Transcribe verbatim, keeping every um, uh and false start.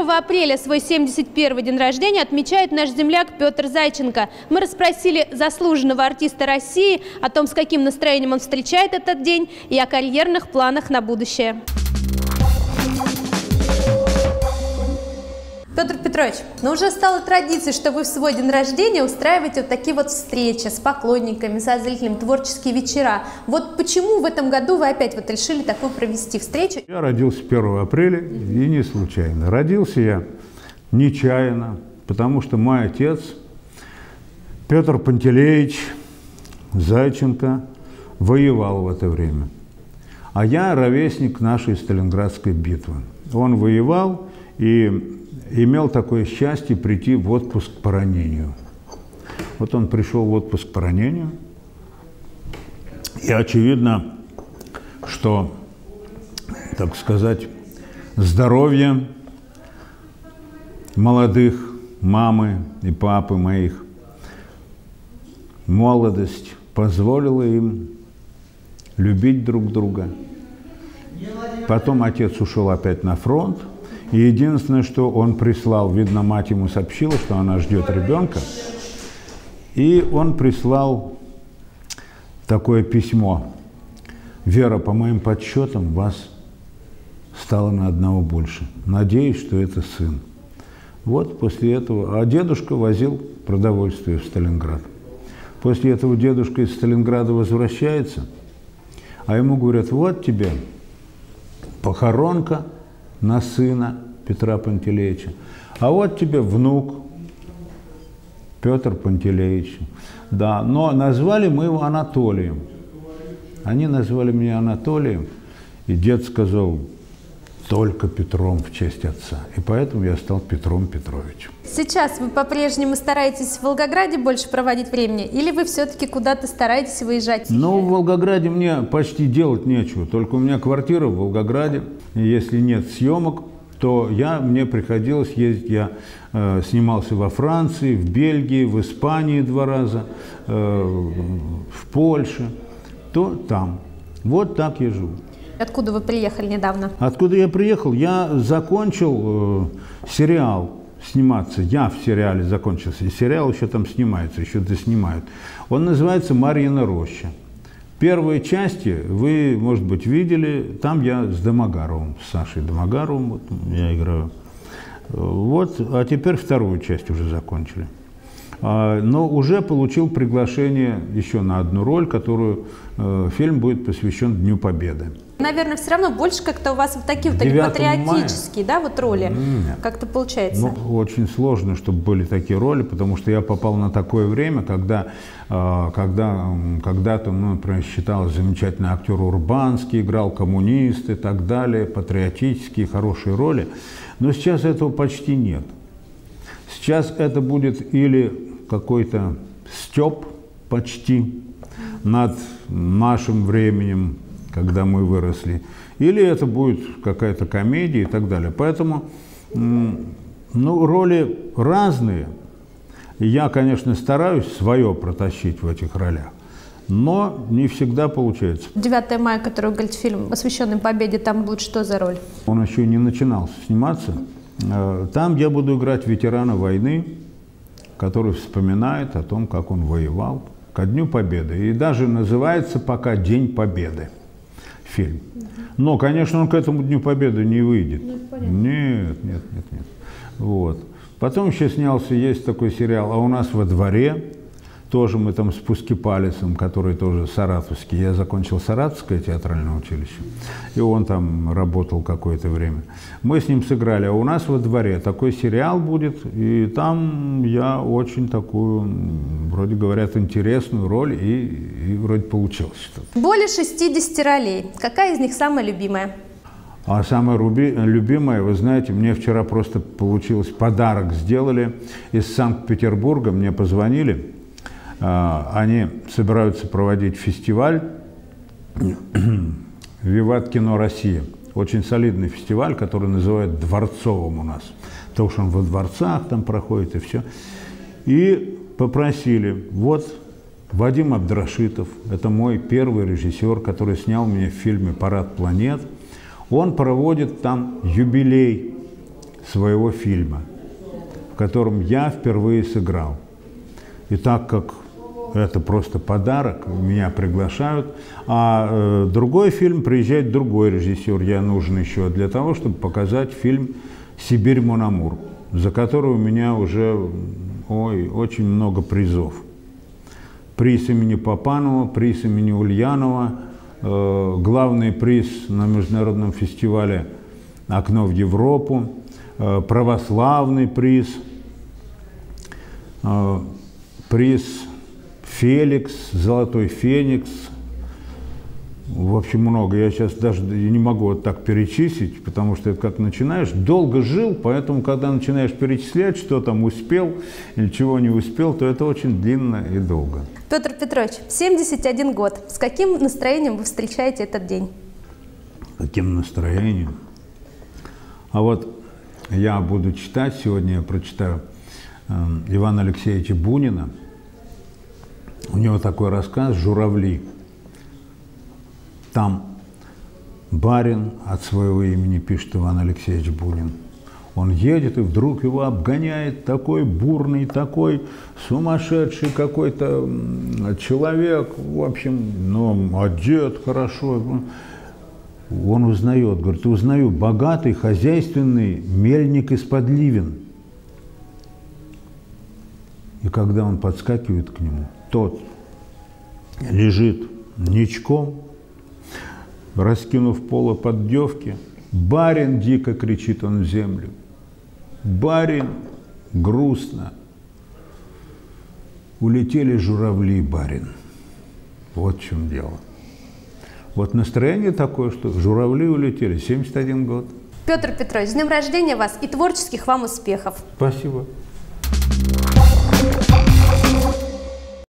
первого апреля свой семьдесят первый день рождения отмечает наш земляк Петр Зайченко. Мы расспросили заслуженного артиста России о том, с каким настроением он встречает этот день, и о карьерных планах на будущее. Петр Петрович, ну уже стало традицией, что вы в свой день рождения устраиваете вот такие вот встречи с поклонниками, со зрителями, творческие вечера. Вот почему в этом году вы опять вот решили такую провести встречу? Я родился первого апреля и не случайно. Родился я нечаянно, потому что мой отец, Петр Пантелеич Зайченко, воевал в это время. А я ровесник нашей Сталинградской битвы. Он воевал и имел такое счастье прийти в отпуск по ранению. Вот он пришел в отпуск по ранению, и очевидно, что, так сказать, здоровье молодых, мамы и папы моих, молодость позволила им любить друг друга. Потом отец ушел опять на фронт. И единственное, что он прислал, видно, мать ему сообщила, что она ждет ребенка, и он прислал такое письмо. «Вера, по моим подсчетам, вас стало на одного больше. Надеюсь, что это сын». Вот после этого, а дедушка возил продовольствие в Сталинград. После этого дедушка из Сталинграда возвращается, а ему говорят: вот тебе похоронка на сына Петра Пантелеича. А вот тебе внук Петр Пантелеич. Да, но назвали мы его Анатолием. Они назвали меня Анатолием, и дед сказал: только Петром в честь отца. И поэтому я стал Петром Петровичем. Сейчас вы по-прежнему стараетесь в Волгограде больше проводить времени, или вы все-таки куда-то стараетесь выезжать? Ну, в Волгограде мне почти делать нечего. Только у меня квартира в Волгограде. И если нет съемок, то я, мне приходилось ездить. Я э, снимался во Франции, в Бельгии, в Испании два раза, э, в Польше, то там. Вот так я живу. Откуда вы приехали недавно? Откуда я приехал? Я закончил э, сериал сниматься. Я в сериале закончился. И сериал еще там снимается, еще доснимают. Он называется «Марьина роща». Первые части вы, может быть, видели. Там я с Домогаровым, с Сашей Домогаровым вот, я играю. Вот, а теперь вторую часть уже закончили. Но уже получил приглашение еще на одну роль, которую э, фильм будет посвящен Дню Победы. Наверное, все равно больше как-то у вас вот такие вот они патриотические, да, вот роли, как-то получается. Ну, очень сложно, чтобы были такие роли, потому что я попал на такое время, когда, когда когда-то, ну, например, считалось замечательный актер Урбанский, играл коммунист и так далее, патриотические, хорошие роли. Но сейчас этого почти нет. Сейчас это будет или какой-то стёб почти над нашим временем, когда мы выросли, или это будет какая-то комедия и так далее. Поэтому, ну, роли разные. Я, конечно, стараюсь свое протащить в этих ролях, но не всегда получается. девятое мая, который, вы говорите, фильм, посвященный Победе, там будет что за роль? Он еще не начинал сниматься. Там я буду играть ветерана войны, который вспоминает о том, как он воевал ко Дню Победы. И даже называется пока «День Победы» фильм. Но, конечно, он к этому Дню Победы не выйдет. Нет, нет, нет, нет. Вот. Потом еще снялся, есть такой сериал «А у нас во дворе». Тоже мы там с Пускипалисом, который тоже саратовский. Я закончил Саратовское театральное училище, и он там работал какое-то время. Мы с ним сыграли. А у нас во дворе такой сериал будет, и там я очень такую, вроде говорят, интересную роль, и, и вроде получилось что-то. Более шестидесяти ролей. Какая из них самая любимая? А самая любимая, вы знаете, мне вчера просто получилось, подарок сделали из Санкт-Петербурга, мне позвонили. Они собираются проводить фестиваль «Виват Кино Россия». Очень солидный фестиваль, который называют дворцовым у нас. Потому что он во дворцах там проходит и все. И попросили, вот Вадим Абдрашитов, это мой первый режиссер, который снял меня в фильме «Парад планет». Он проводит там юбилей своего фильма, в котором я впервые сыграл. И так как это просто подарок, меня приглашают, а э, другой фильм приезжает другой режиссер, я нужен еще для того, чтобы показать фильм «Сибирь, мон амур», за который у меня уже ой, очень много призов. Приз имени Папанова, приз имени Ульянова, э, главный приз на международном фестивале «Окно в Европу», э, православный приз, э, приз «Феликс», «Золотой феникс». В общем, много. Я сейчас даже не могу вот так перечислить, потому что это как начинаешь. Долго жил, поэтому, когда начинаешь перечислять, что там успел или чего не успел, то это очень длинно и долго. Петр Петрович, семьдесят один год. С каким настроением вы встречаете этот день? Каким настроением? А вот я буду читать, сегодня я прочитаю э, Ивана Алексеевича Бунина. У него такой рассказ «Журавли». Там барин от своего имени, пишет Иван Алексеевич Бунин. Он едет, и вдруг его обгоняет такой бурный, такой сумасшедший какой-то человек, в общем, ну, одет хорошо. Он узнает, говорит, узнаю, богатый, хозяйственный мельник из-под Ливен. И когда он подскакивает к нему, тот лежит ничком, раскинув поло поддевки. «Барин!» – дико кричит он в землю. «Барин!» – грустно. «Улетели журавли, барин». Вот в чем дело. Вот настроение такое, что журавли улетели. семьдесят один год. Петр Петрович, с днем рождения вас и творческих вам успехов. Спасибо.